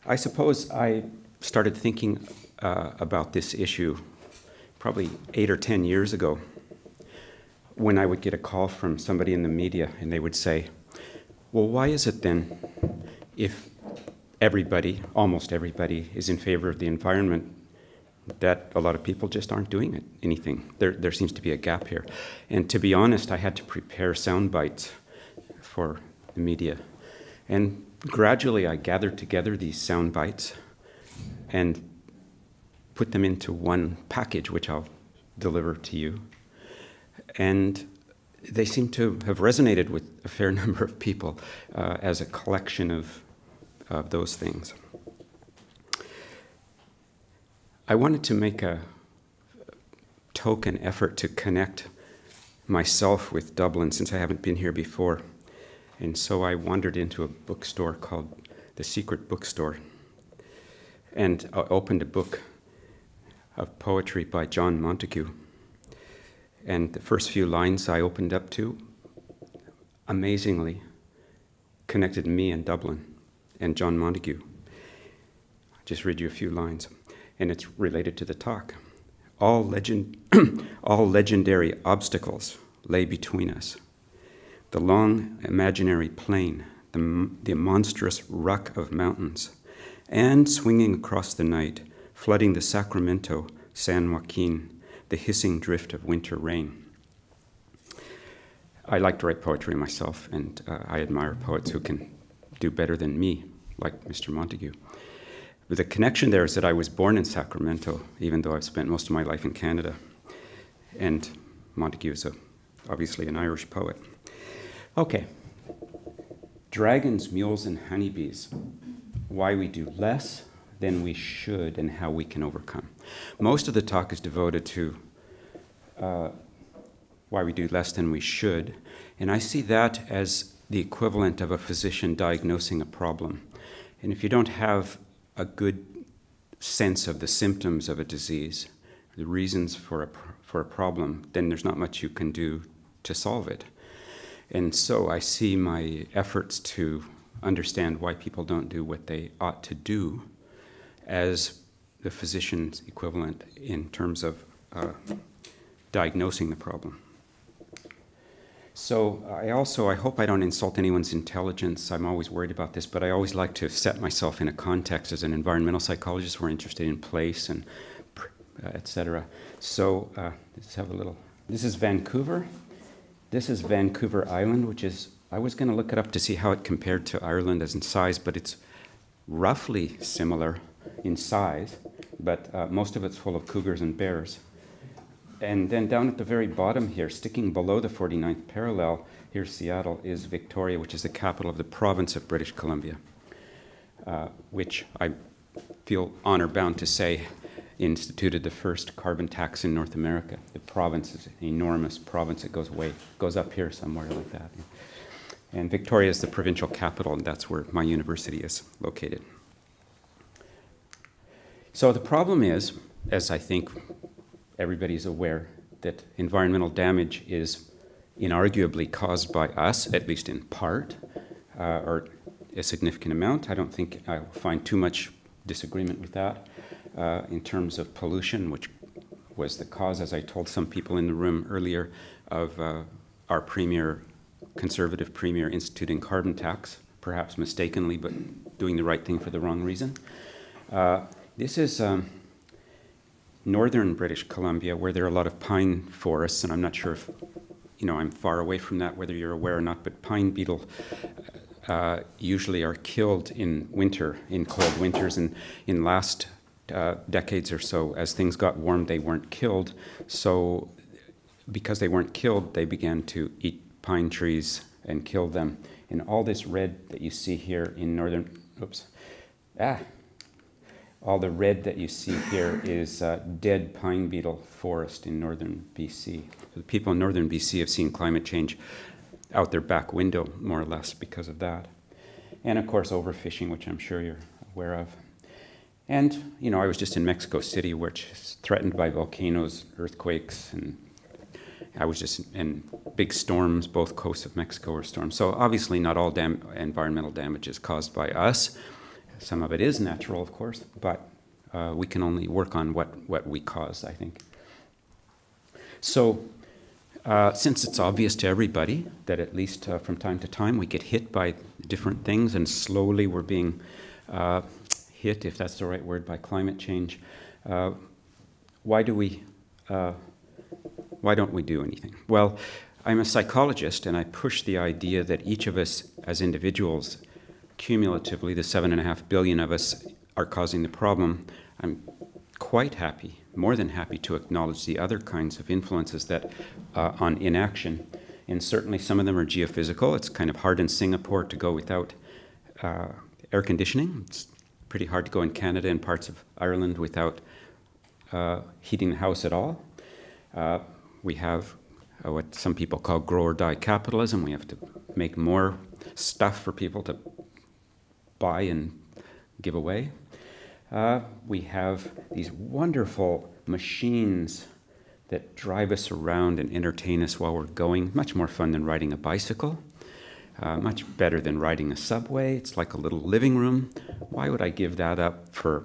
I suppose I started thinking about this issue probably 8 or 10 years ago when I would get a call from somebody in the media and they would say, well, why is it then, if everybody, almost everybody, is in favor of the environment, that a lot of people just aren't doing anything? There seems to be a gap here. And to be honest, I had to prepare sound bites for the media. And gradually I gathered together these sound bites and put them into one package, which I'll deliver to you. And they seem to have resonated with a fair number of people as a collection of those things. I wanted to make a token effort to connect myself with Dublin since I haven't been here before. And so I wandered into a bookstore called The Secret Bookstore. And I opened a book of poetry by John Montague. And the first few lines I opened up to, amazingly, connected me and Dublin and John Montague. I'll just read you a few lines, and it's related to the talk. All legendary obstacles lay between us. The long imaginary plain, the monstrous ruck of mountains, and swinging across the night, flooding the Sacramento, San Joaquin, the hissing drift of winter rain. I like to write poetry myself, and I admire poets who can do better than me, like Mr. Montague. But the connection there is that I was born in Sacramento, even though I've spent most of my life in Canada. And Montague is obviously an Irish poet. Okay. Dragons, mules, and honeybees. Why we do less than we should and how we can overcome. Most of the talk is devoted to why we do less than we should. And I see that as the equivalent of a physician diagnosing a problem. And if you don't have a good sense of the symptoms of a disease, the reasons for a problem, then there's not much you can do to solve it. And so I see my efforts to understand why people don't do what they ought to do as the physician's equivalent in terms of diagnosing the problem. So I hope I don't insult anyone's intelligence. I'm always worried about this, but I always like to set myself in a context. As an environmental psychologist, we're interested in place and et cetera. So this is Vancouver. This is Vancouver Island, which is, I was going to look it up to see how it compared to Ireland as in size, but it's roughly similar in size, but most of it's full of cougars and bears. And then down at the very bottom here, sticking below the 49th parallel, here's Seattle, is Victoria, which is the capital of the province of British Columbia, which I feel honor-bound to say instituted the first carbon tax in North America. The province is an enormous province. It goes up here somewhere like that. And Victoria is the provincial capital, and that's where my university is located. So the problem is, as I think everybody's aware, that environmental damage is inarguably caused by us, at least in part, or a significant amount. I don't think I'll find too much disagreement with that in terms of pollution, which was the cause, as I told some people in the room earlier, of our conservative premier instituting carbon tax, perhaps mistakenly, but doing the right thing for the wrong reason. This is northern British Columbia, where there are a lot of pine forests, and I'm not sure if, I'm far away from that, whether you're aware or not, but pine beetle usually are killed in winter, in cold winters, and in last decades or so, as things got warm, they weren't killed. So because they weren't killed, they began to eat pine trees and kill them. And all this red that you see here in northern, all the red that you see here is dead pine beetle forest in northern BC. So the people in northern BC have seen climate change out their back window, more or less, because of that. And of course, overfishing, which I'm sure you're aware of. And, I was just in Mexico City, which is threatened by volcanoes, earthquakes, and I was just in big storms. Both coasts of Mexico were storms. So obviously not all environmental damage is caused by us. Some of it is natural, of course, but we can only work on what we cause, I think. So, since it's obvious to everybody that at least from time to time we get hit by different things, and slowly we're being hit, if that's the right word, by climate change, why don't we do anything? Well, I'm a psychologist, and I push the idea that each of us as individuals, cumulatively, the 7.5 billion of us, are causing the problem. I'm quite happy, more than happy, to acknowledge the other kinds of influences that on inaction. And certainly some of them are geophysical. It's kind of hard in Singapore to go without air conditioning. It's pretty hard to go in Canada and parts of Ireland without heating the house at all. We have what some people call grow or die capitalism. We have to make more stuff for people to buy and give away. We have these wonderful machines that drive us around and entertain us while we're going. Much more fun than riding a bicycle. Much better than riding a subway. It's like a little living room. Why would I give that up for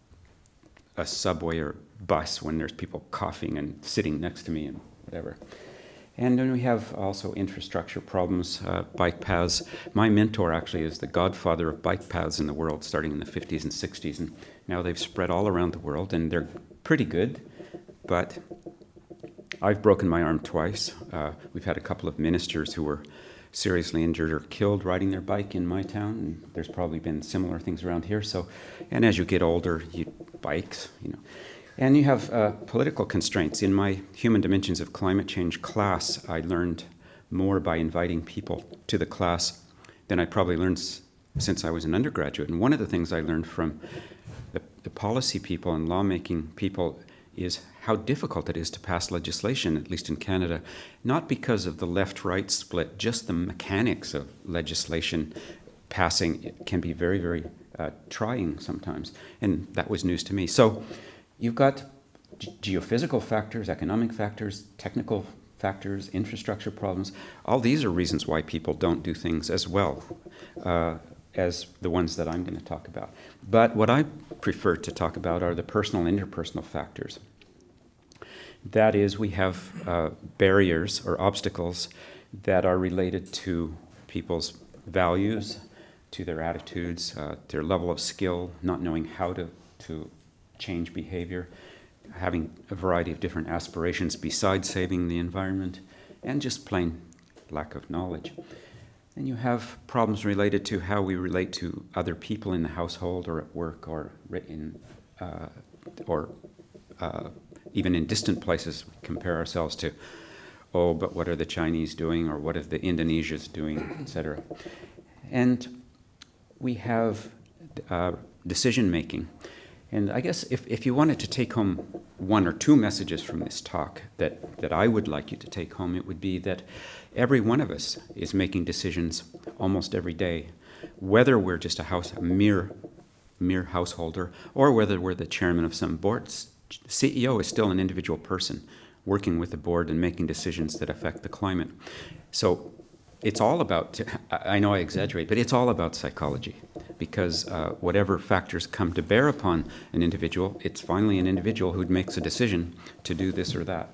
a subway or bus when there's people coughing and sitting next to me and whatever? And then we have also infrastructure problems, bike paths. My mentor actually is the godfather of bike paths in the world, starting in the 50s and 60s. And now they've spread all around the world, and they're pretty good. But I've broken my arm twice. We've had a couple of ministers who were seriously injured or killed riding their bike in my town, and there's probably been similar things around here. So, and as you get older, bikes, you know. And you have political constraints. In my Human Dimensions of Climate Change class, I learned more by inviting people to the class than I probably learned since I was an undergraduate. And one of the things I learned from the policy people and lawmaking people is how difficult it is to pass legislation, at least in Canada, not because of the left-right split, just the mechanics of legislation passing can be very, very trying sometimes. And that was news to me. So you've got geophysical factors, economic factors, technical factors, infrastructure problems. All these are reasons why people don't do things as well as the ones that I'm going to talk about. But what I prefer to talk about are the personal and interpersonal factors. That is, we have barriers or obstacles that are related to people's values, to their attitudes, their level of skill, not knowing how to change behavior, having a variety of different aspirations besides saving the environment, and just plain lack of knowledge. And you have problems related to how we relate to other people in the household or at work or even in distant places. We compare ourselves to, oh, but what are the Chinese doing, or what are the Indonesians doing, etc. And we have decision making. And I guess if you wanted to take home one or two messages from this talk that I would like you to take home, it would be that every one of us is making decisions almost every day, whether we're just a mere householder, or whether we're the chairman of some board. CEO is still an individual person working with the board and making decisions that affect the climate. So it's all about, I know I exaggerate, but it's all about psychology, because whatever factors come to bear upon an individual, it's finally an individual who makes a decision to do this or that.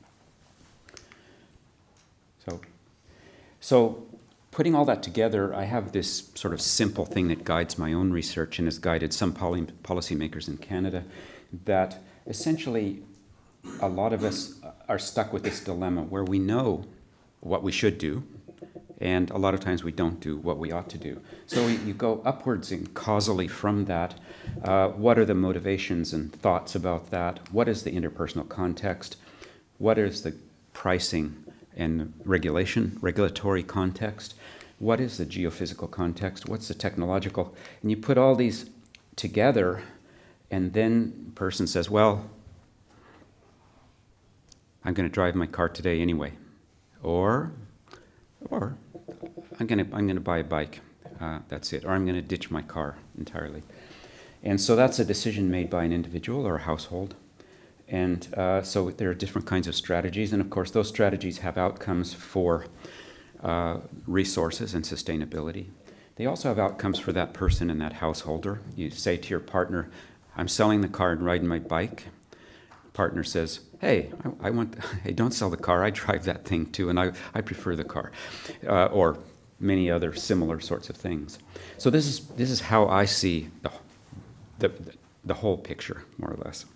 So putting all that together, I have this sort of simple thing that guides my own research and has guided some policymakers in Canada, that essentially a lot of us are stuck with this dilemma where we know what we should do, and a lot of times we don't do what we ought to do. So you go upwards and causally from that. What are the motivations and thoughts about that? What is the interpersonal context? What is the pricing and regulatory context? What is the geophysical context? What's the technological? And you put all these together, and then a person says, well, I'm going to drive my car today anyway. Or I'm going to buy a bike. That's it. Or I'm going to ditch my car entirely. And so that's a decision made by an individual or a household. And so there are different kinds of strategies. And of course, those strategies have outcomes for resources and sustainability. They also have outcomes for that person and that householder. You say to your partner, I'm selling the car and riding my bike. Partner says, hey, hey, don't sell the car. I drive that thing too, and I prefer the car. Or many other similar sorts of things. So this is how I see the whole picture, more or less.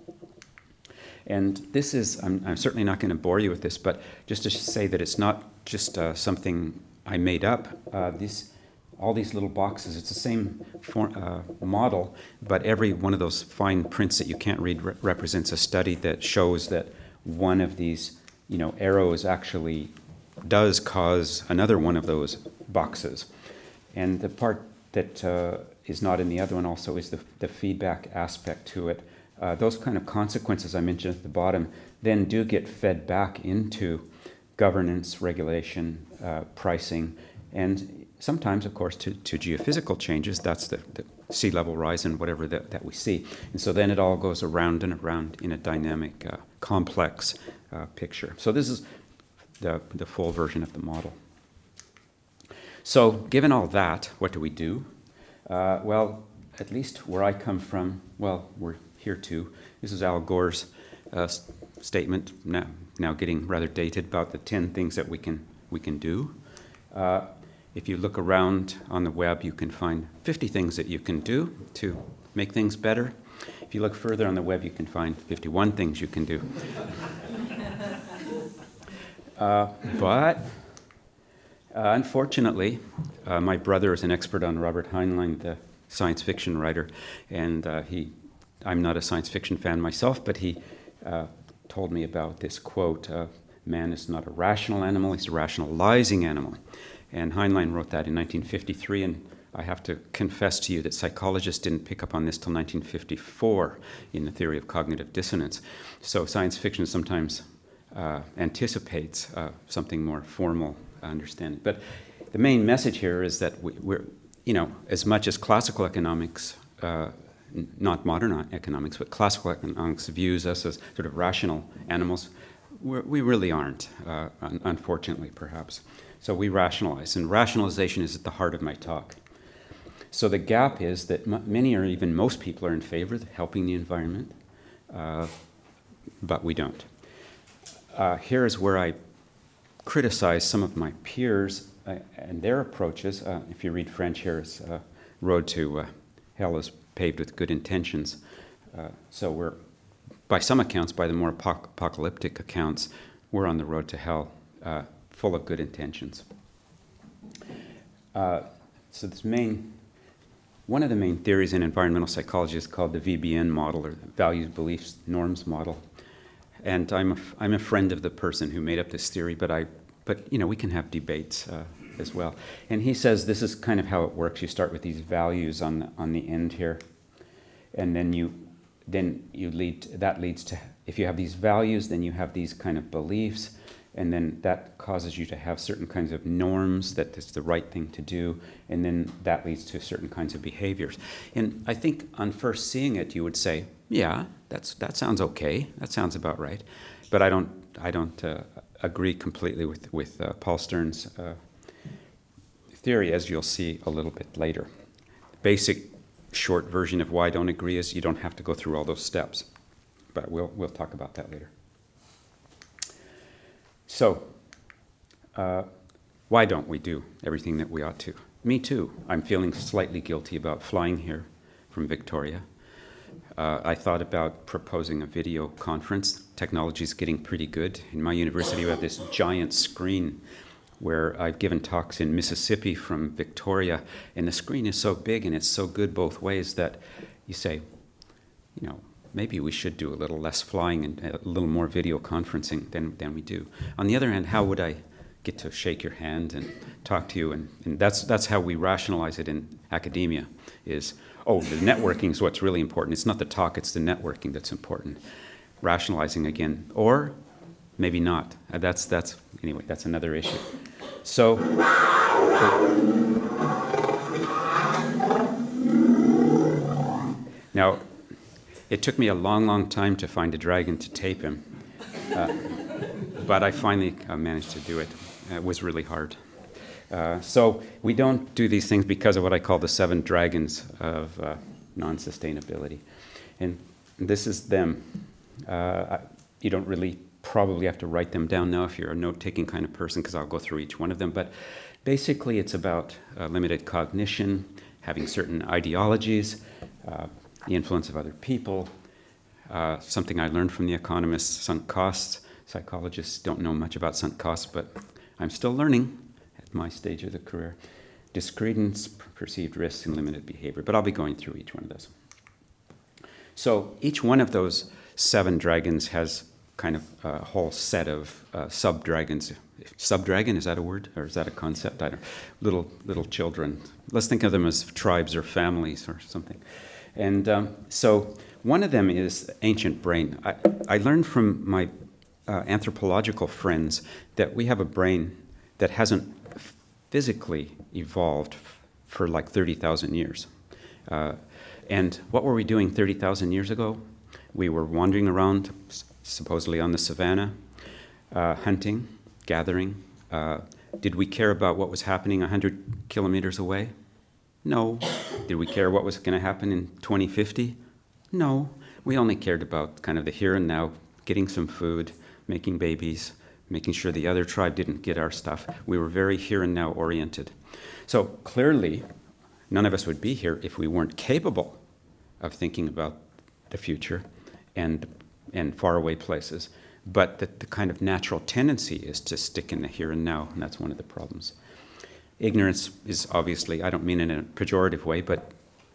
And this is, I'm certainly not going to bore you with this, but just to say that it's not just something I made up. All these little boxes, it's the same model, but every one of those fine prints that you can't read represents a study that shows that one of these, arrows actually does cause another one of those boxes. And the part that is not in the other one also is the feedback aspect to it. Those kind of consequences I mentioned at the bottom then do get fed back into governance, regulation, pricing, and sometimes, of course, to geophysical changes. That's the sea level rise and whatever that we see. And so then it all goes around and around in a dynamic, complex picture. So this is the full version of the model. So given all that, what do we do? Well, at least where I come from, well, we're here too. This is Al Gore's statement, now getting rather dated, about the 10 things that we can do. If you look around on the web, you can find 50 things that you can do to make things better. If you look further on the web, you can find 51 things you can do. But unfortunately, my brother is an expert on Robert Heinlein, the science fiction writer, and I'm not a science fiction fan myself, but he told me about this quote, man is not a rational animal, he's a rationalizing animal. And Heinlein wrote that in 1953, and I have to confess to you that psychologists didn't pick up on this till 1954 in the theory of cognitive dissonance. So science fiction sometimes anticipates something more formal understanding. But the main message here is that we're, as much as classical economics, not modern economics, but classical economics views us as sort of rational animals, we really aren't, unfortunately, perhaps. So we rationalize, and rationalization is at the heart of my talk. So the gap is that many or even most people are in favor of helping the environment, but we don't. Here is where I criticize some of my peers and their approaches. If you read French, here's Road to Hell is paved with good intentions. So we're, by some accounts, by the more apocalyptic accounts, we're on the road to hell, full of good intentions. So one of the main theories in environmental psychology is called the VBN model, or values, beliefs, norms model. And I'm a friend of the person who made up this theory, but we can have debates as well. And he says this is kind of how it works. You start with these values on the end here, and then that leads to, if you have these values, then you have these kind of beliefs, and then that causes you to have certain kinds of norms that it's the right thing to do, and then that leads to certain kinds of behaviors. And I think on first seeing it, you would say, yeah, that sounds okay. That sounds about right. But I don't agree completely with Paul Stern's theory, as you'll see a little bit later. Basic short version of why I don't agree is you don't have to go through all those steps. But we'll talk about that later. So, why don't we do everything that we ought to? Me too. I'm feeling slightly guilty about flying here from Victoria. I thought about proposing a video conference. Technology is getting pretty good. In my university, we have this giant screen where I've given talks in Mississippi from Victoria, and the screen is so big and it's so good both ways that you say, maybe we should do a little less flying and a little more video conferencing than we do. On the other hand, how would I get to shake your hand and talk to you? And that's how we rationalize it in academia is, the networking is what's really important. It's not the talk, it's the networking that's important. Rationalizing again, or maybe not. Anyway, that's another issue. So, now, it took me a long time to find a dragon to tape him, but I finally managed to do it. It was really hard. So we don't do these things because of what I call the 7 dragons of non-sustainability. And this is them. You don't really probably have to write them down now if you're a note-taking kind of person, because I'll go through each one of them. But basically it's about limited cognition, having certain ideologies, the influence of other people, something I learned from the economists, sunk costs. Psychologists don't know much about sunk costs, but I'm still learning at my stage of the career. Discredence, perceived risks, and limited behavior. But I'll be going through each one of those. So each one of those 7 dragons has kind of a whole set of sub-dragons. Sub-dragon, is that a word? Or is that a concept? I don't know. Little children. Let's think of them as tribes or families or something. And so one of them is ancient brain. I learned from my anthropological friends that we have a brain that hasn't physically evolved for like 30,000 years. And what were we doing 30,000 years ago? We were wandering around, supposedly on the savannah, hunting, gathering. Did we care about what was happening 100 kilometers away? No. Did we care what was going to happen in 2050? No. We only cared about kind of the here and now, getting some food, making babies, making sure the other tribe didn't get our stuff. We were very here and now oriented. So clearly, none of us would be here if we weren't capable of thinking about the future and faraway places. But the kind of natural tendency is to stick in the here and now, and that's one of the problems. Ignorance is obviously, I don't mean in a pejorative way, but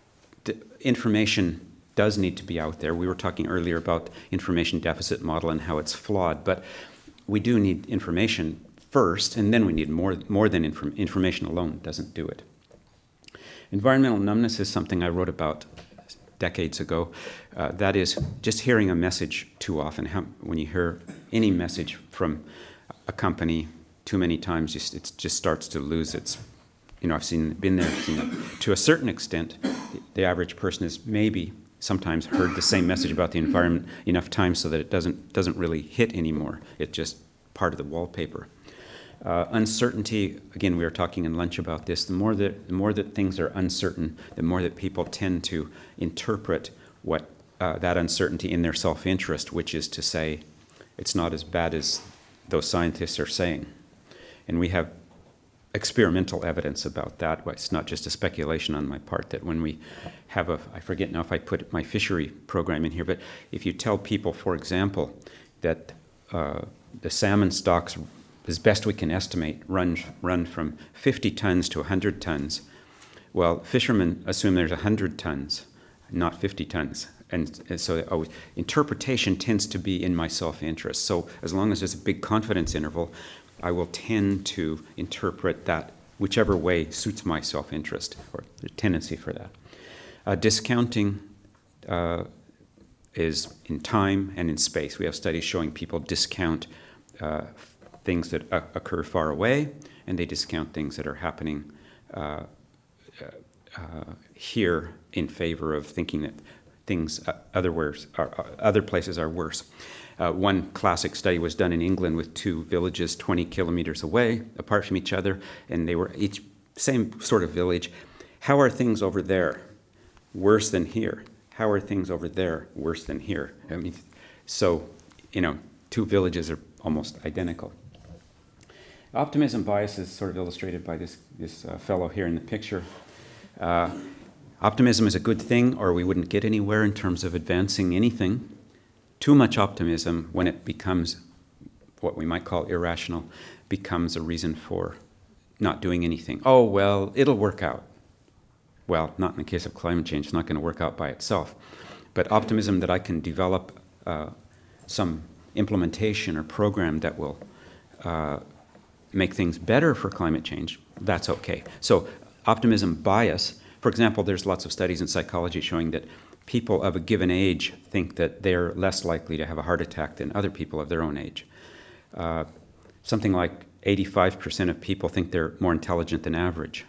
information does need to be out there. We were talking earlier about information deficit model and how it's flawed, but we do need information first, and then we need more than information alone doesn't do it. Environmental numbness is something I wrote about decades ago. That is just hearing a message too often. When you hear any message from a company too many times, it just starts to lose its, I've been there, seen it. To a certain extent, the average person has maybe sometimes heard the same message about the environment enough times so that it doesn't really hit anymore. It's just part of the wallpaper. Uncertainty, again, we were talking in lunch about this. The more that things are uncertain, the more that people tend to interpret what that uncertainty in their self-interest, which is to say, it's not as bad as those scientists are saying. And we have experimental evidence about that. It's not just a speculation on my part that when we have I forget now if I put my fishery program in here, but if you tell people, for example, that the salmon stocks, as best we can estimate, run from 50 tons to 100 tons. Well, fishermen assume there's 100 tons, not 50 tons. And so interpretation tends to be in my self-interest. So as long as there's a big confidence interval, I will tend to interpret that whichever way suits my self-interest, or the tendency for that. Discounting is in time and in space. We have studies showing people discount things that occur far away, and they discount things that are happening here in favor of thinking that things other places are worse. One classic study was done in England with 2 villages 20 kilometers away, apart from each other, and they were each same sort of village. How are things over there? Worse than here. How are things over there? Worse than here. I mean, so, 2 villages are almost identical. Optimism bias is sort of illustrated by this fellow here in the picture. Optimism is a good thing, or we wouldn't get anywhere in terms of advancing anything. Too much optimism, when it becomes what we might call irrational, becomes a reason for not doing anything. Oh, well, it'll work out. Well, not in the case of climate change. It's not going to work out by itself. But optimism that I can develop some implementation or program that will make things better for climate change, that's okay. So optimism bias, for example, there's lots of studies in psychology showing that people of a given age think that they're less likely to have a heart attack than other people of their own age. Something like 85% of people think they're more intelligent than average.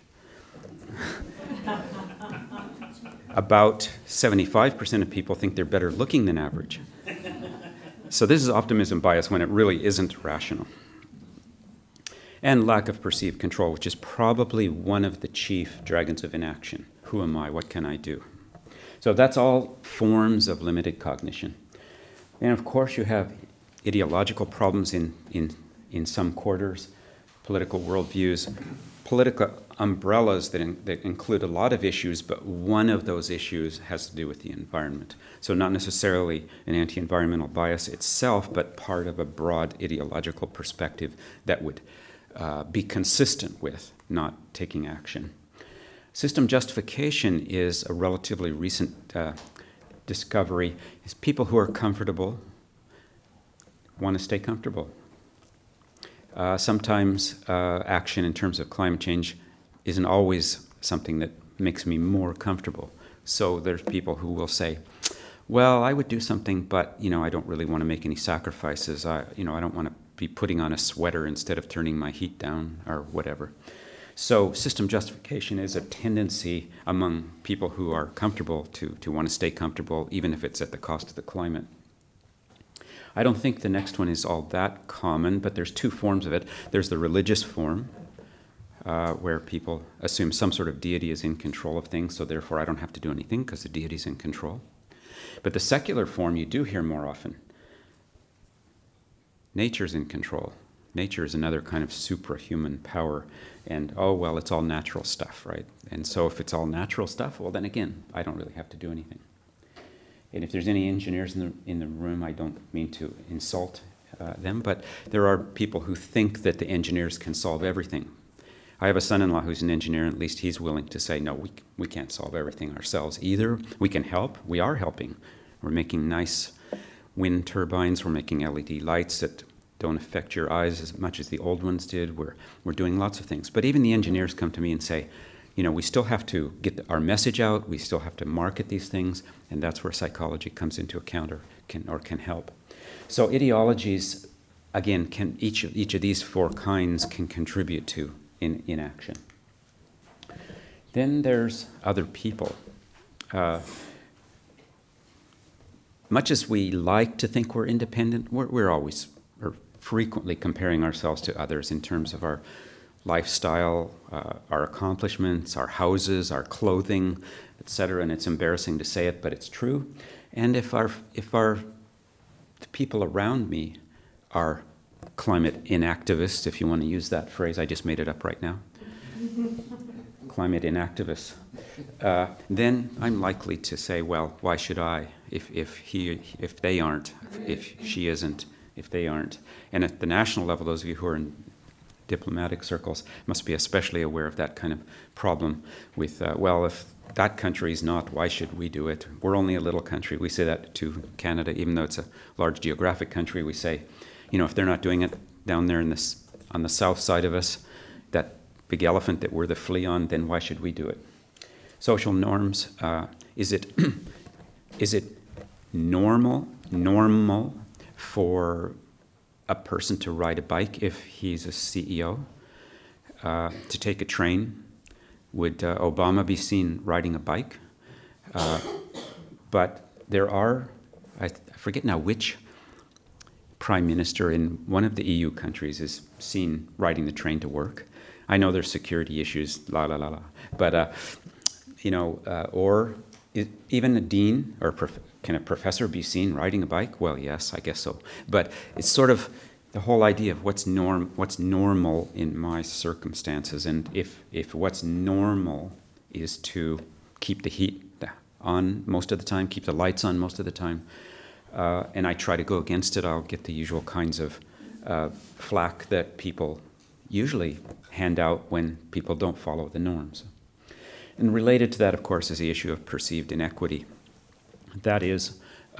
About 75% of people think they're better looking than average. So this is optimism bias when it really isn't rational. And lack of perceived control, which is probably one of the chief dragons of inaction. Who am I? What can I do? So that's all forms of limited cognition. And of course you have ideological problems in some quarters, political worldviews, political umbrellas that include a lot of issues, but one of those issues has to do with the environment. So not necessarily an anti-environmental bias itself, but part of a broad ideological perspective that would be consistent with not taking action. System justification is a relatively recent discovery. It's people who are comfortable want to stay comfortable. Sometimes action in terms of climate change isn't always something that makes me more comfortable. So there's people who will say, well, I would do something, but I don't really want to make any sacrifices. I don't want to be putting on a sweater instead of turning my heat down or whatever. So system justification is a tendency among people who are comfortable to want to stay comfortable, even if it's at the cost of the climate. I don't think the next one is all that common, but there's two forms of it. There's the religious form, where people assume some sort of deity is in control of things, so therefore I don't have to do anything because the deity's in control. But the secular form you do hear more often. Nature's in control. Nature is another kind of suprahuman power, and oh, well, it's all natural stuff, right? And so if it's all natural stuff, well, then again, I don't really have to do anything. And if there's any engineers in the room, I don't mean to insult them, but there are people who think that the engineers can solve everything. I have a son-in-law who's an engineer, and at least he's willing to say, no, we can't solve everything ourselves either. We can help. We are helping. We're making nice wind turbines. We're making LED lights that don't affect your eyes as much as the old ones did. We're doing lots of things. But even the engineers come to me and say, we still have to get our message out. We still have to market these things, and that's where psychology comes into account or can help. So ideologies, again, each of these four kinds can contribute to inaction. Then there's other people. Much as we like to think we're independent, we're always or frequently comparing ourselves to others in terms of our lifestyle, our accomplishments, our houses, our clothing, etc. And it's embarrassing to say it, but it's true. And if the people around me are climate inactivists, if you want to use that phrase, I just made it up right now. Climate inactivists. Then I'm likely to say, well, why should I? If they aren't, if she isn't, if they aren't. And at the national level, those of you who are in diplomatic circles must be especially aware of that kind of problem with, well, if that country's not, why should we do it? We're only a little country. We say that to Canada, even though it's a large geographic country. We say, if they're not doing it down there on the south side of us, that big elephant that we're the flea on, then why should we do it? Social norms, is it normal for a person to ride a bike if he's a CEO? To take a train? Would Obama be seen riding a bike? But there are, I forget now which prime minister in one of the EU countries is seen riding the train to work. I know there's security issues, but or even a dean or can a professor be seen riding a bike? Well, yes, I guess so. But it's sort of the whole idea of what's normal in my circumstances, and if what's normal is to keep the heat on most of the time, keep the lights on most of the time, and I try to go against it, I'll get the usual kinds of flack that people usually hand out when people don't follow the norms. And related to that, of course, is the issue of perceived inequity. That is,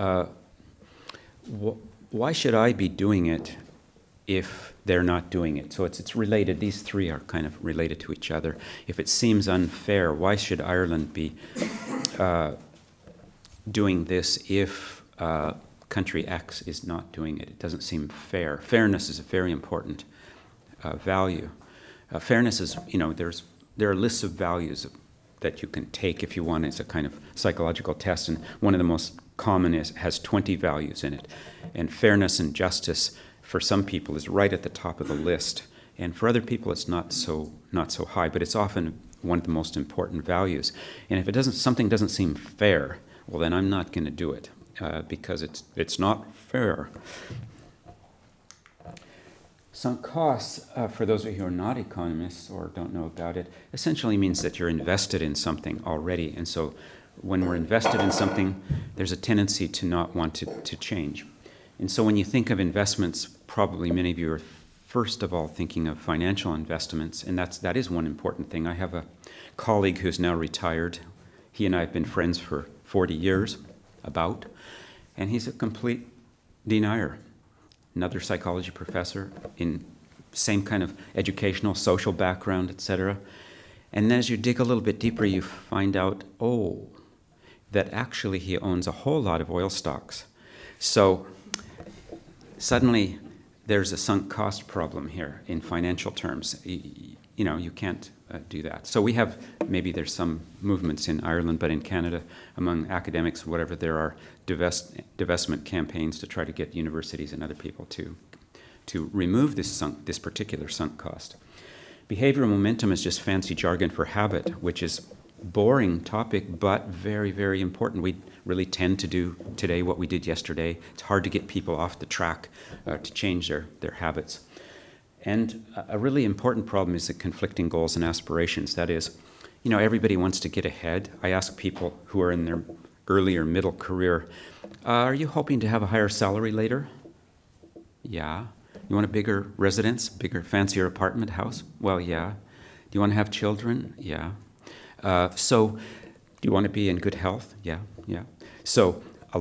why should I be doing it if they're not doing it? So it's related. These three are kind of related to each other. If it seems unfair, why should Ireland be doing this if country X is not doing it? It doesn't seem fair. Fairness is a very important value. Fairness is, there are lists of values that you can take if you want. It's a kind of psychological test, and one of the most common has 20 values in it. And fairness and justice for some people is right at the top of the list. And for other people, it's not so high, but it's often one of the most important values. And if something doesn't seem fair, well, then I'm not going to do it because it's not fair. Sunk costs, for those of you who are not economists or don't know about it, essentially means that you're invested in something already. And so when we're invested in something, there's a tendency to not want to change. And so when you think of investments, probably many of you are first of all thinking of financial investments, and that is one important thing. I have a colleague who's now retired. He and I have been friends for 40 years, and he's a complete denier. Another psychology professor in same kind of educational, social background, etc. And then as you dig a little bit deeper, you find out, that actually he owns a whole lot of oil stocks. So suddenly there's a sunk cost problem here in financial terms. You can't do that. So we have, maybe there's some movements in Ireland, but in Canada, among academics, whatever, there are divestment campaigns to try to get universities and other people to remove this particular sunk cost. Behavioral momentum is just fancy jargon for habit, which is boring topic, but very, very important. We really tend to do today what we did yesterday. It's hard to get people off the track to change their habits. And a really important problem is the conflicting goals and aspirations. That is, everybody wants to get ahead. I ask people who are in their early or middle career, are you hoping to have a higher salary later? Yeah. You want a bigger residence, bigger, fancier apartment, house? Well, yeah. Do you want to have children? Yeah. So do you want to be in good health? Yeah. So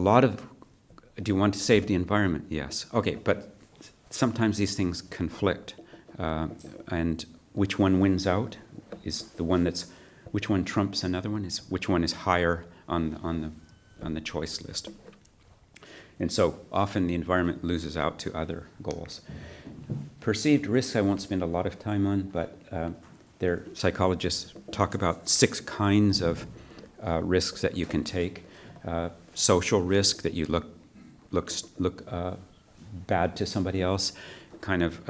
do you want to save the environment? Yes. Okay, but sometimes these things conflict, and which one wins out is the one which one trumps another one, is which one is higher on the choice list. And so often the environment loses out to other goals. Perceived risks I won't spend a lot of time on, but psychologists talk about 6 kinds of risks that you can take. Social risk, that you look bad to somebody else, kind of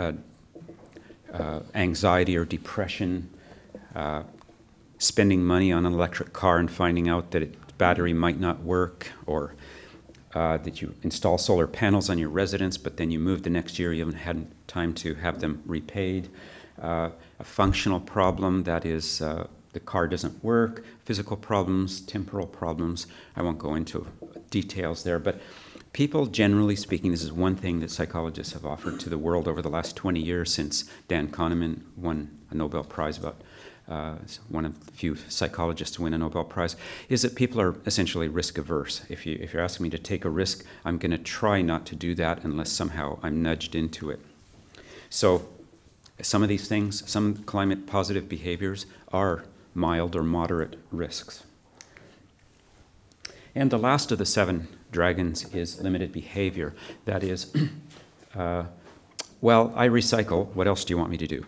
anxiety or depression, spending money on an electric car and finding out that its battery might not work, or that you install solar panels on your residence, but then you move the next year, you haven't had time to have them repaid. A functional problem, that is the car doesn't work, physical problems, temporal problems. I won't go into details there, but people, generally speaking, this is one thing that psychologists have offered to the world over the last 20 years since Dan Kahneman won a Nobel Prize, one of the few psychologists to win a Nobel Prize, is that people are essentially risk averse. If you're asking me to take a risk, I'm going to try not to do that unless somehow I'm nudged into it. So some of these things, some climate positive behaviors are mild or moderate risks. And the last of the 7 dragons is limited behavior. That is, well, I recycle. What else do you want me to do?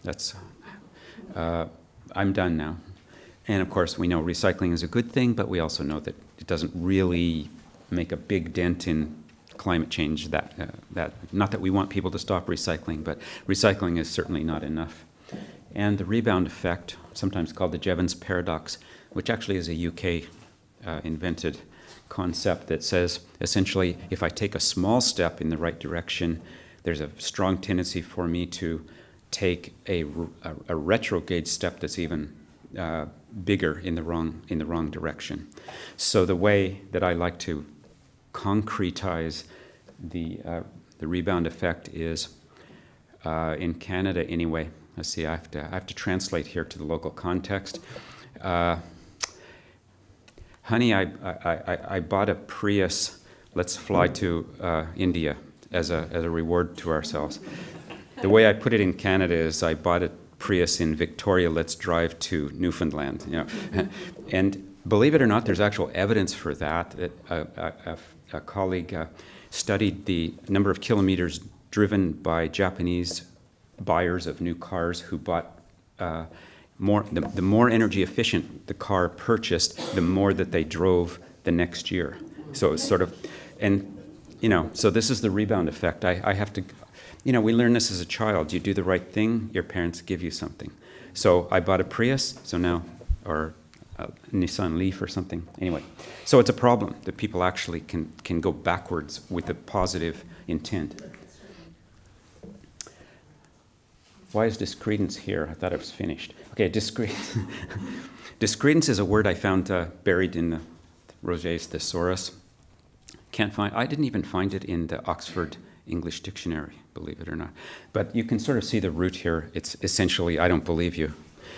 I'm done now. And of course, we know recycling is a good thing, but we also know that it doesn't really make a big dent in climate change. Not that we want people to stop recycling, but recycling is certainly not enough. And the rebound effect, sometimes called the Jevons paradox, which actually is a UK invented concept that says, essentially, if I take a small step in the right direction, there's a strong tendency for me to take a retrograde step that's even bigger in the wrong direction. So the way that I like to concretize the rebound effect is, in Canada anyway. Let's see, I have to translate here to the local context. Honey, I bought a Prius. Let's fly to India as a reward to ourselves. The way I put it in Canada is, I bought a Prius in Victoria. Let's drive to Newfoundland. And believe it or not, there's actual evidence for that. A colleague studied the number of kilometers driven by Japanese buyers of new cars who bought the more energy efficient the car purchased, the more that they drove the next year. So it's sort of, and so this is the rebound effect. I have to, You know, we learn this as a child. You do the right thing, your parents give you something. So I bought a Prius, so now, or a Nissan Leaf or something. Anyway, so it's a problem that people actually can go backwards with a positive intent. Why is discredence here? I thought it was finished. Okay, discredence. Discredence is a word I found buried in the Roget's Thesaurus. Can't find. I didn't even find it in the Oxford English Dictionary, believe it or not. But you can sort of see the root here. It's essentially, I don't believe you.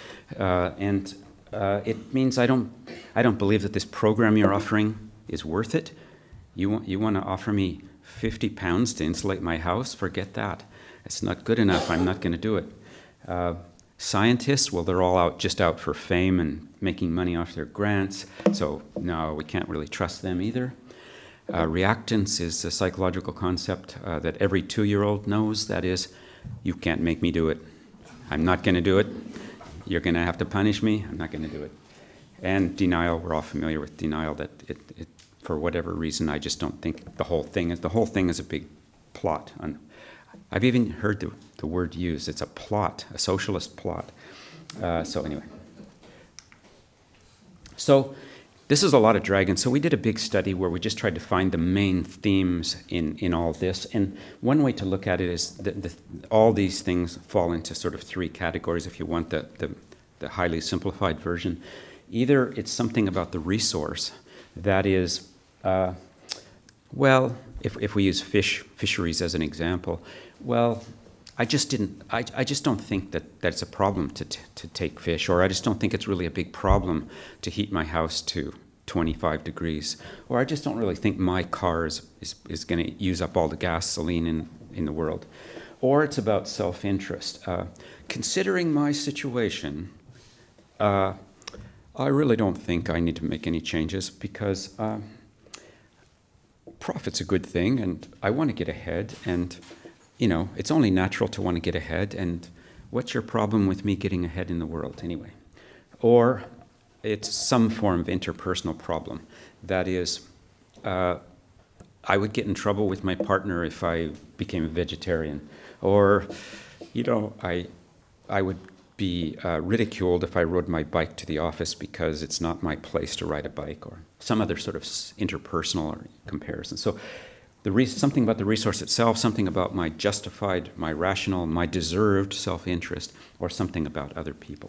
It means I don't believe that this program you're offering is worth it. You want to offer me £50 to insulate my house? Forget that. It's not good enough. I'm not going to do it. Scientists, well, they're all just out for fame and making money off their grants. So no, we can't really trust them either. Reactance is a psychological concept that every 2-year-old knows. That is, you can't make me do it. I'm not going to do it. You're going to have to punish me. I'm not going to do it. And denial, we're all familiar with denial, that it for whatever reason, I just don't think the whole thing is a big plot. I've even heard the word used. It's a plot, a socialist plot. So anyway. So this is a lot of dragons. So we did a big study where we just tried to find the main themes in all this. And one way to look at it is that all these things fall into sort of 3 categories if you want the highly simplified version. Either it's something about the resource that is, well, if we use fisheries as an example, well, I just don't think that it's a problem to take fish, or I just don't think it's really a big problem to heat my house to 25 degrees, or I just don't really think my car is going to use up all the gasoline in the world. Or it's about self-interest. Considering my situation, I really don't think I need to make any changes because profit's a good thing, and I want to get ahead, and you know, it's only natural to want to get ahead, and what's your problem with me getting ahead in the world anyway? Or it's some form of interpersonal problem. That is, I would get in trouble with my partner if I became a vegetarian, or, you know, I would be ridiculed if I rode my bike to the office because it's not my place to ride a bike, or some other sort of interpersonal or comparison. So something about the resource itself, something about my justified, my rational, my deserved self-interest, or something about other people.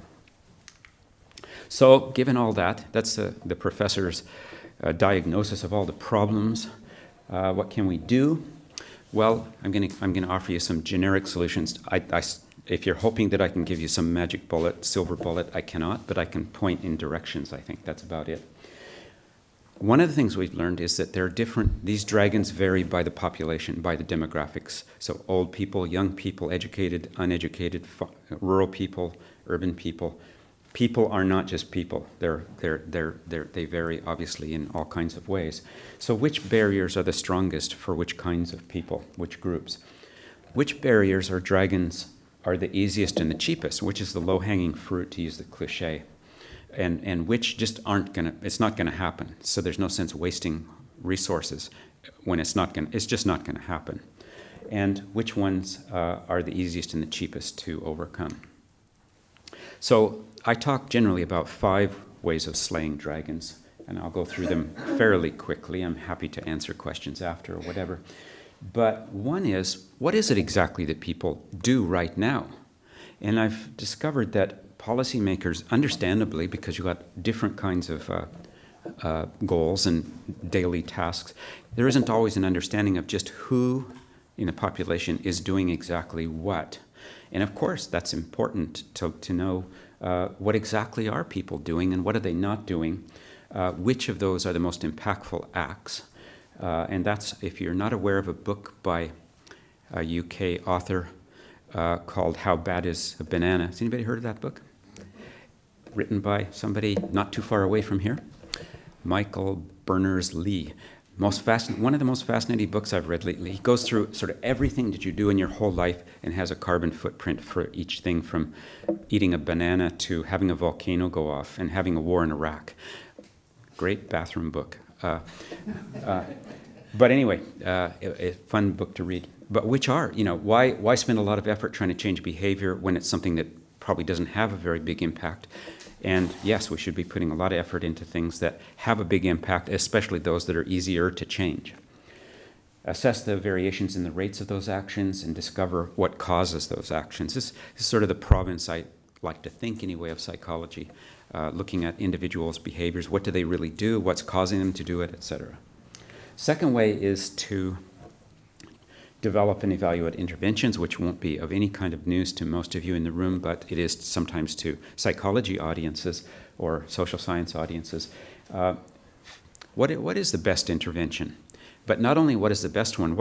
So given all that, that's the professor's diagnosis of all the problems. What can we do? Well, I'm going to offer you some generic solutions. If you're hoping that I can give you some magic bullet, silver bullet, I cannot, but I can point in directions, I think. That's about it. One of the things we've learned is that these dragons vary by the population, by the demographics. So old people, young people, educated, uneducated, rural people, urban people. People are not just people. They vary obviously in all kinds of ways. So which barriers are the strongest for which kinds of people, which groups? Which barriers or dragons are the easiest and the cheapest? Which is the low-hanging fruit, to use the cliche? And which just it's not gonna happen. So there's no sense wasting resources when it's just not gonna happen. And which ones are the easiest and the cheapest to overcome? So I talk generally about 5 ways of slaying dragons, and I'll go through them fairly quickly. I'm happy to answer questions after or whatever. But one is, what is it exactly that people do right now? And I've discovered that policymakers, understandably, because you've got different kinds of goals and daily tasks, there isn't always an understanding of just who in the population is doing exactly what. And of course, that's important to know what exactly are people doing and what are they not doing, which of those are the most impactful acts. And that's, if you're not aware of a book by a UK author called How Bad Is a Banana? Has anybody heard of that book? Written by somebody not too far away from here, Michael Berners-Lee. One of the most fascinating books I've read lately. He goes through sort of everything that you do in your whole life and has a carbon footprint for each thing, from eating a banana to having a volcano go off and having a war in Iraq. Great bathroom book. But anyway, a fun book to read. but which are, why spend a lot of effort trying to change behavior when it's something that probably doesn't have a very big impact? And yes, we should be putting a lot of effort into things that have a big impact, especially those that are easier to change. Assess the variations in the rates of those actions and discover what causes those actions. This is sort of the province I like to think anyway of psychology, looking at individuals' behaviors. What do they really do? What's causing them to do it, etc. Second way is to develop and evaluate interventions, which won't be of any kind of news to most of you in the room, but it is sometimes to psychology audiences or social science audiences. What is the best intervention? But not only what is the best one,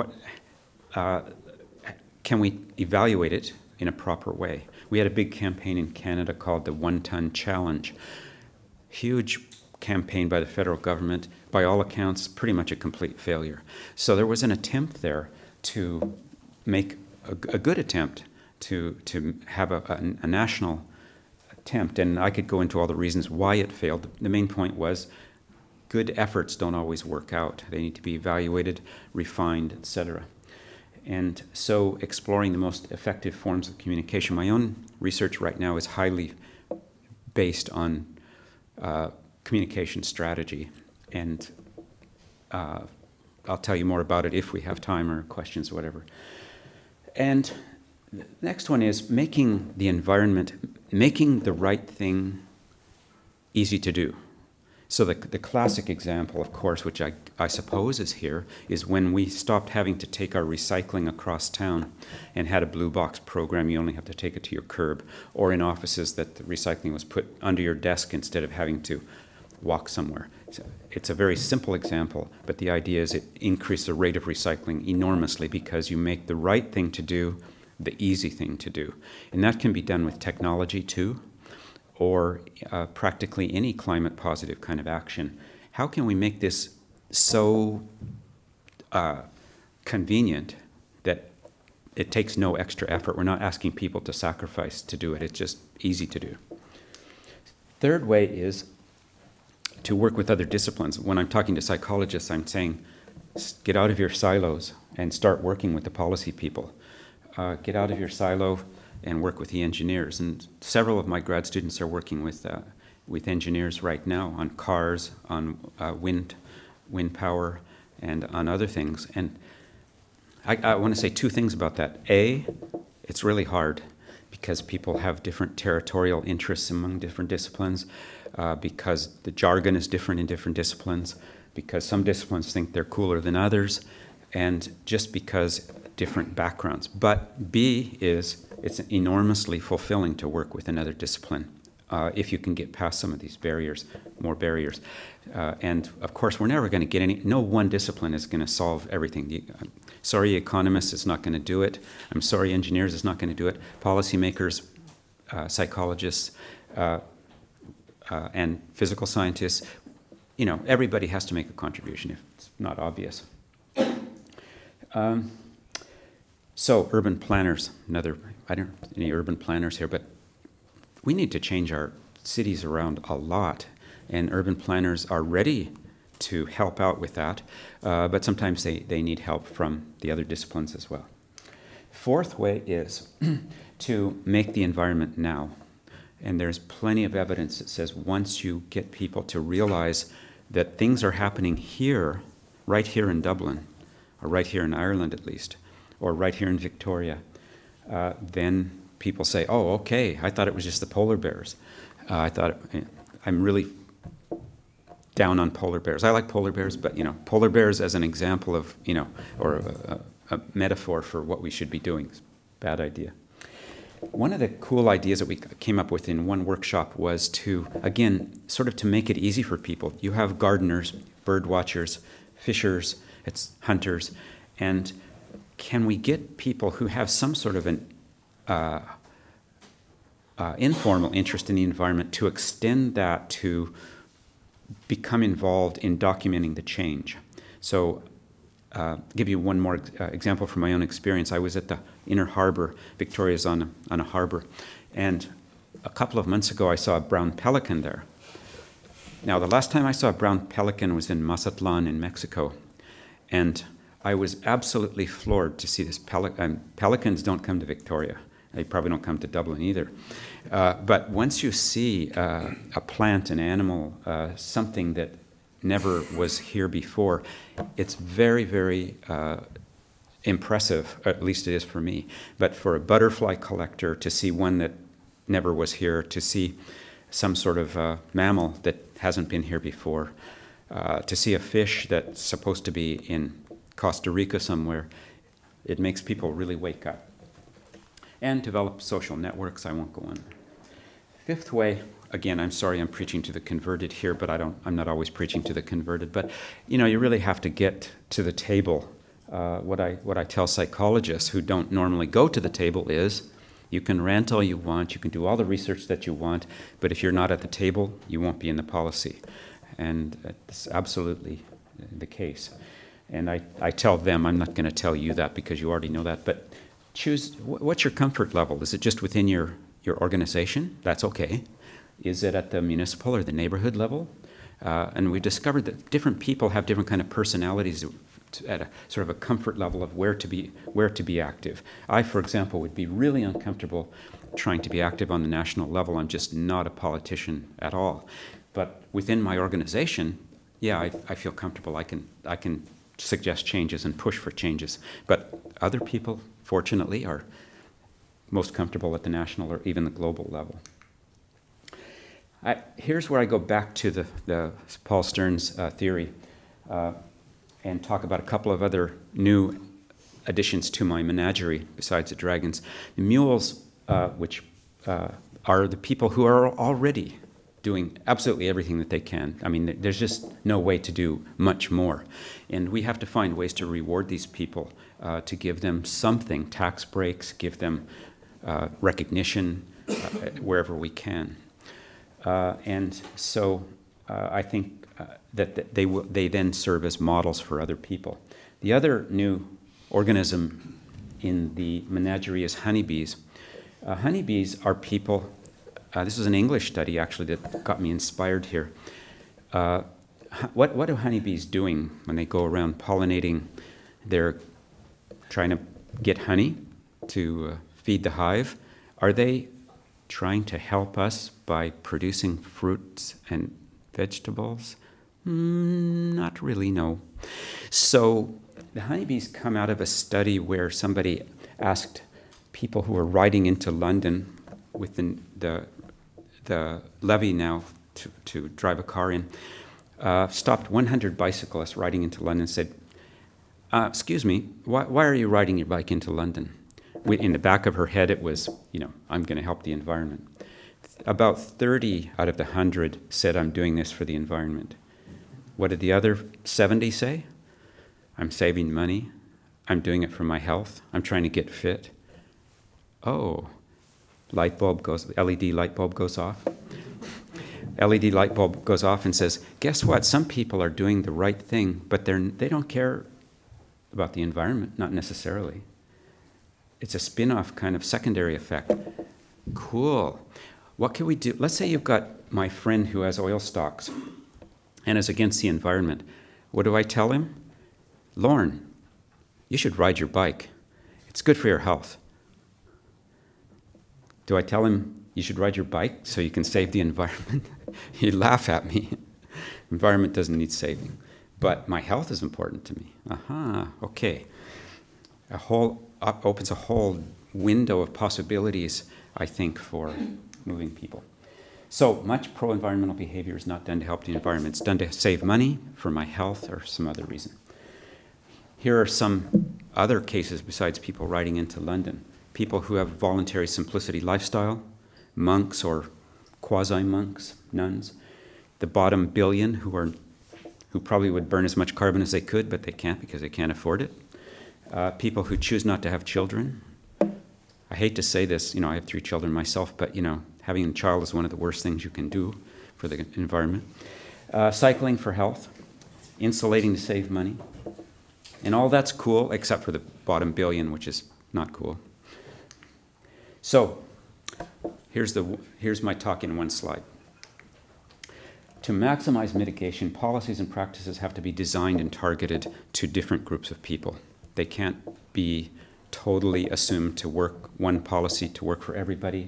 can we evaluate it in a proper way? We had a big campaign in Canada called the 1 Ton Challenge. Huge campaign by the federal government, by all accounts, pretty much a complete failure. So there was an attempt there to make a good attempt to have a national attempt, and I could go into all the reasons why it failed. The main point was good efforts don't always work out. They need to be evaluated, refined, etc. And so exploring the most effective forms of communication. My own research right now is highly based on communication strategy, and I'll tell you more about it if we have time or questions or whatever. And the next one is making the environment, making the right thing easy to do. So the classic example, of course, which I suppose is here, is when we stopped having to take our recycling across town and had a blue box program. You only have to take it to your curb, or in offices that the recycling was put under your desk instead of having to walk somewhere. So it's a very simple example, but the idea is it increases the rate of recycling enormously because you make the right thing to do the easy thing to do. And that can be done with technology too, or practically any climate positive kind of action. How can we make this so convenient that it takes no extra effort? We're not asking people to sacrifice to do it. It's just easy to do. Third way is to work with other disciplines. When I'm talking to psychologists, I'm saying, get out of your silos and start working with the policy people. Get out of your silo and work with the engineers. And several of my grad students are working with engineers right now on cars, on wind power, and on other things. And I want to say two things about that. A, it's really hard because people have different territorial interests among different disciplines, because the jargon is different in different disciplines, because some disciplines think they're cooler than others, and just because different backgrounds. But B is, it's enormously fulfilling to work with another discipline if you can get past some of these barriers, more barriers. And of course, we're never going to get no one discipline is going to solve everything. Sorry, economists is not going to do it. I'm sorry, engineers is not going to do it. Policymakers, psychologists, and physical scientists, everybody has to make a contribution if it's not obvious. So urban planners, I don't know any urban planners here, but we need to change our cities around a lot, and urban planners are ready to help out with that, but sometimes they need help from the other disciplines as well. Fourth way is to make the environment now. And there's plenty of evidence that says once you get people to realize that things are happening here, right here in Dublin, or right here in Ireland at least, or right here in Victoria, then people say, oh, okay, I thought it was just the polar bears. I'm really down on polar bears. I like polar bears, but polar bears as an example of, or a metaphor for what we should be doing is a bad idea. One of the cool ideas that we came up with in one workshop was to, again, sort of to make it easy for people. You have gardeners, bird watchers, fishers, hunters, and can we get people who have some sort of an informal interest in the environment to extend that to become involved in documenting the change? So give you one more example from my own experience. I was at the Inner Harbour. Victoria's on a harbour. And a couple of months ago, I saw a brown pelican there. Now, the last time I saw a brown pelican was in Mazatlan in Mexico. And I was absolutely floored to see this. Pelicans don't come to Victoria. They probably don't come to Dublin either. But once you see a plant, an animal, something that never was here before, it's very, very impressive, at least it is for me. But for a butterfly collector to see one that never was here, to see some sort of mammal that hasn't been here before, to see a fish that's supposed to be in Costa Rica somewhere, it makes people really wake up. And develop social networks. I won't go on. Fifth way, again, I'm sorry I'm preaching to the converted here, but I'm not always preaching to the converted. But you know, you really have to get to the table. What I tell psychologists who don't normally go to the table is, you can rant all you want, you can do all the research that you want, but if you're not at the table, you won't be in the policy. And it's absolutely the case. And I tell them, I'm not going to tell you that because you already know that, but choose, what's your comfort level? Is it just within your organization? That's okay. Is it at the municipal or the neighborhood level? And we discovered that different people have different kind of personalities at a sort of a comfort level of where to be active. I, for example, would be really uncomfortable trying to be active on the national level. I'm just not a politician at all. But within my organization, yeah, I feel comfortable. I can suggest changes and push for changes. But other people, fortunately, are most comfortable at the national or even the global level. Here's where I go back to the Paul Stern's theory and talk about a couple of other new additions to my menagerie besides the dragons. The mules, which are the people who are already doing absolutely everything that they can. I mean, there's just no way to do much more. And we have to find ways to reward these people, to give them something, tax breaks, give them recognition wherever we can. And so I think that they then serve as models for other people. The other new organism in the menagerie is honeybees. Honeybees are people. This is an English study, actually, that got me inspired here. What are honeybees doing when they go around pollinating? They're trying to get honey to feed the hive. Are they trying to help us by producing fruits and vegetables? Not really, no. So the honeybees come out of a study where somebody asked people who were riding into London with the levy now to drive a car in, stopped 100 bicyclists riding into London and said, excuse me, why are you riding your bike into London? In the back of her head it was, I'm going to help the environment. About 30 out of the 100 said, I'm doing this for the environment. What did the other 70 say? I'm saving money. I'm doing it for my health. I'm trying to get fit. Oh. LED light bulb goes off. LED light bulb goes off and says, guess what? Some people are doing the right thing, but they don't care about the environment, not necessarily. It's a spin-off kind of secondary effect. Cool. What can we do? Let's say you've got my friend who has oil stocks and is against the environment. What do I tell him? Lorne, you should ride your bike. It's good for your health. Do I tell him you should ride your bike so you can save the environment? He'd laugh at me. Environment doesn't need saving. But my health is important to me. Aha, okay. Opens a whole window of possibilities, I think, for moving people. So much pro-environmental behavior is not done to help the environment. It's done to save money, for my health, or some other reason. Here are some other cases besides people riding into London. People who have voluntary simplicity lifestyle, monks or quasi-monks, nuns, the bottom billion who probably would burn as much carbon as they could, but they can't because they can't afford it. People who choose not to have children. I hate to say this, I have 3 children myself, but having a child is one of the worst things you can do for the environment. Cycling for health, insulating to save money, and all that's cool except for the bottom billion, which is not cool. So here's my talk in one slide. to maximize mitigation, policies and practices have to be designed and targeted to different groups of people. They can't be totally assumed to work, one policy to work for everybody.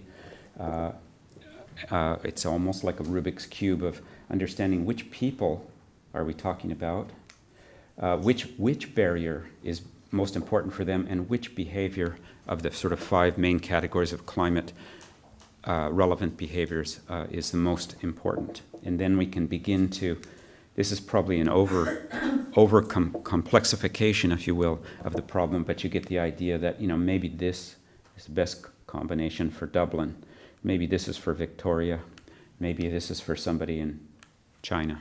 It's almost like a Rubik's Cube of understanding which people are we talking about, which barrier is most important for them, and which behavior of the sort of 5 main categories of climate relevant behaviors is the most important. And then we can begin to, this is probably an complexification, if you will, of the problem, but you get the idea that, you know, maybe this is the best combination for Dublin. Maybe this is for Victoria. Maybe this is for somebody in China.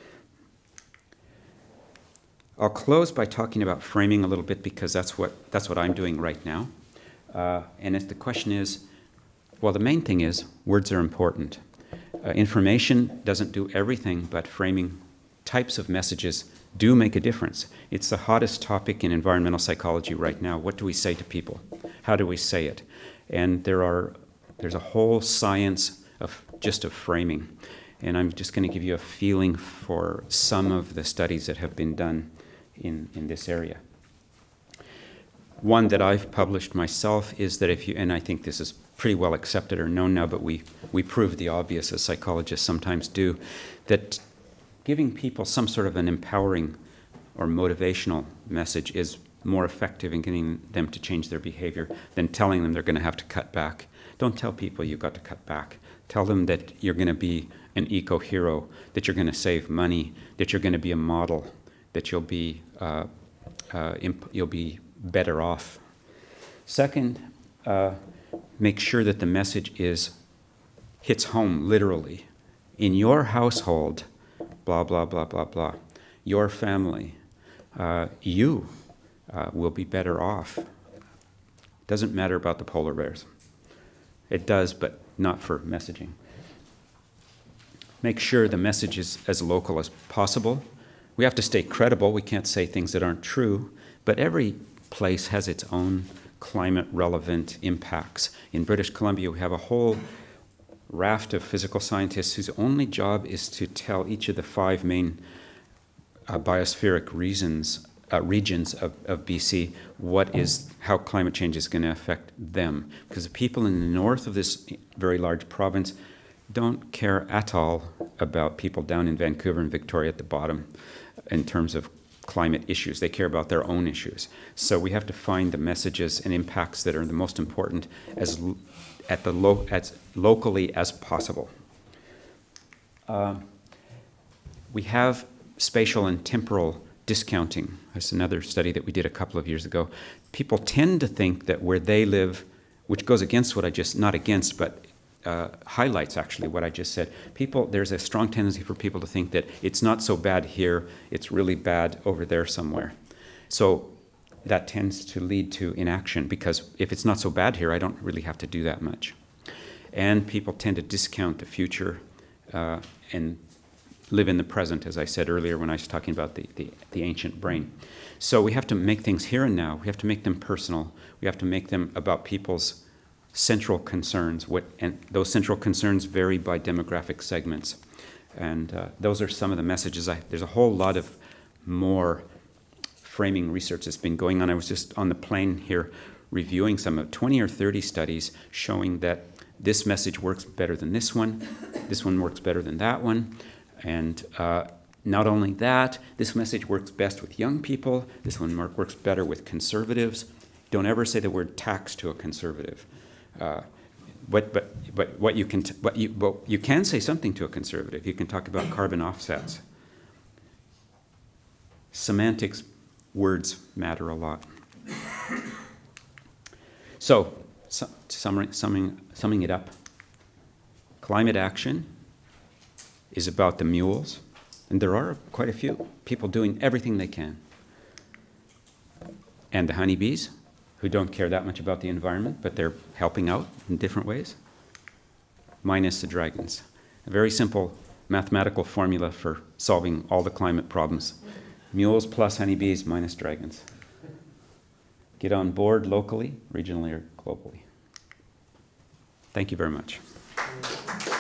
I'll close by talking about framing a little bit, because that's what I'm doing right now. And if the question is, well, the main thing is words are important. Information doesn't do everything, but framing types of messages do make a difference. It's the hottest topic in environmental psychology right now. What do we say to people? How do we say it? And there's a whole science of framing. And I'm just going to give you a feeling for some of the studies that have been done in this area. One that I've published myself is that if you, and I think this is pretty well accepted or known now, but we prove the obvious, as psychologists sometimes do, that giving people some sort of an empowering or motivational message is more effective in getting them to change their behavior than telling them they're going to have to cut back. Don't tell people you've got to cut back. Tell them that you're going to be an eco-hero, that you're going to save money, that you're going to be a model, that you'll be better off. Second, make sure that the message hits home literally. In your household, blah, blah, blah, blah, blah, your family, you will be better off. Doesn't matter about the polar bears. It does, but not for messaging. Make sure the message is as local as possible. We have to stay credible. We can't say things that aren't true, but every place has its own climate-relevant impacts. In British Columbia, we have a whole raft of physical scientists whose only job is to tell each of the 5 main biospheric regions of BC how climate change is going to affect them. Because the people in the north of this very large province don't care at all about people down in Vancouver and Victoria at the bottom in terms of climate issues. They care about their own issues. So we have to find the messages and impacts that are the most important as locally as possible. We have spatial and temporal discounting. That's another study that we did a couple of years ago. People tend to think that where they live, which goes against what I just, not against, but highlights actually what I just said. There's a strong tendency for people to think that it's not so bad here, it's really bad over there somewhere. So that tends to lead to inaction, because if it's not so bad here, I don't really have to do that much. And people tend to discount the future and live in the present, as I said earlier when I was talking about the ancient brain. So we have to make things here and now. We have to make them personal. We have to make them about people's central concerns, and those central concerns vary by demographic segments. And those are some of the messages. There's a whole lot of more framing research that's been going on. I was just on the plane here reviewing some of 20 or 30 studies showing that this message works better than this one works better than that one, and not only that, this message works best with young people, this one works better with conservatives. Don't ever say the word tax to a conservative. But you can say something to a conservative. You can talk about carbon offsets. Semantics, words matter a lot. So, summing it up, climate action is about the mules, and there are quite a few people doing everything they can. And the honeybees, who don't care that much about the environment, but they're helping out in different ways, minus the dragons. A very simple mathematical formula for solving all the climate problems. Mules plus honeybees minus dragons. Get on board locally, regionally, or globally. Thank you very much.